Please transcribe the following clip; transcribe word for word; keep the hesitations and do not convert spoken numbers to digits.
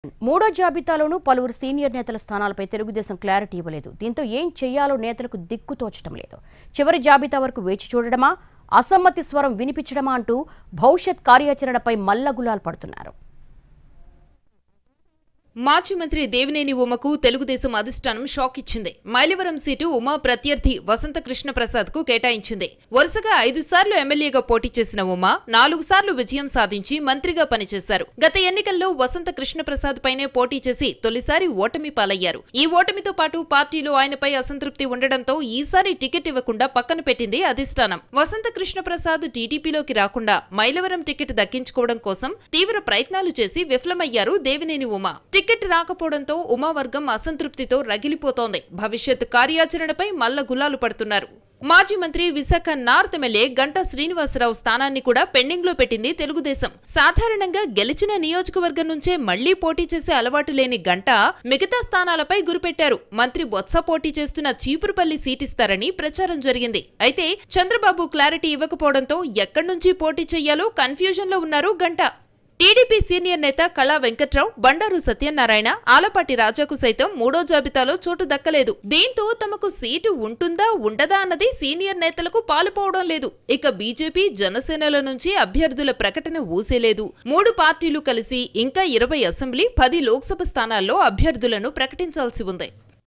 మూడో జాబితాలోనూ పలువురు సీనియర్ నేతల స్థానాలపై తెలుగుదేశం క్లారిటీ ఇవ్వలేదు. దీంతో ఏం చేయాలో నేతలకు దిక్కు తోచడం లేదు. చివరి జాబితా వరకు వేచి చూడడమా, అసమ్మతి స్వరం వినిపించడమా అంటూ భవిష్యత్ కార్యాచరణపై మల్లగులాలు పడుతున్నారు. మాజీ మంత్రి దేవినేని ఉమకు తెలుగుదేశం అధిష్టానం షాక్ ఇచ్చింది. మైలవరం సీటు ఉమా ప్రత్యర్థి వసంత కృష్ణ ప్రసాద్ కు కేటాయించింది. వరుసగా ఐదు సార్లు ఎమ్మెల్యేగా పోటీ చేసిన ఉమా నాలుగు సార్లు విజయం సాధించి మంత్రిగా పనిచేశారు. గత ఎన్నికల్లో వసంత కృష్ణ ప్రసాద్ పైనే పోటీ చేసి తొలిసారి ఓటమి పాలయ్యారు. ఈ ఓటమితో పాటు పార్టీలో ఆయనపై అసంతృప్తి ఉండడంతో ఈసారి టికెట్ ఇవ్వకుండా పక్కన పెట్టింది అధిష్టానం. వసంత కృష్ణ ప్రసాద్ టీడీపీలోకి రాకుండా మైలవరం టికెట్ దక్కించుకోవడం కోసం తీవ్ర ప్రయత్నాలు చేసి విఫలమయ్యారు దేవినేని ఉమా. టికెట్ రాకపోవడంతో ఉమావర్గం అసంతృప్తితో రగిలిపోతోంది. భవిష్యత్ కార్యాచరణపై మల్ల గులాలు పడుతున్నారు. మాజీ మంత్రి విశాఖ నార్త్ ఎమ్మెల్యే గంటా శ్రీనివాసరావు స్థానాన్ని కూడా పెండింగ్ లో పెట్టింది తెలుగుదేశం. సాధారణంగా గెలిచిన నియోజకవర్గం నుంచే మళ్లీ పోటీ చేసే అలవాటు లేని గంటా మిగతా స్థానాలపై గురిపెట్టారు. మంత్రి బొత్స పోటీ చేస్తున్న చీపురుపల్లి సీటిస్తారని ప్రచారం జరిగింది. అయితే చంద్రబాబు క్లారిటీ ఇవ్వకపోవడంతో ఎక్కడి నుంచి పోటీ చెయ్యాలో కన్ఫ్యూజన్ లో ఉన్నారు గంటా. టీడీపీ సీనియర్ నేత కళా వెంకట్రావు, బండారు సత్యనారాయణ, ఆలపాటి రాజాకు సైతం మూడో జాబితాలో చోటు దక్కలేదు. దీంతో తమకు సీటు ఉంటుందా ఉండదా అన్నది సీనియర్ నేతలకు పాలుపోవడం లేదు. ఇక బీజేపీ, జనసేనల నుంచి అభ్యర్థుల ప్రకటన ఊసేలేదు. మూడు పార్టీలు కలిసి ఇంకా ఇరవై అసెంబ్లీ, పది లోక్సభ స్థానాల్లో అభ్యర్థులను ప్రకటించాల్సి ఉంది.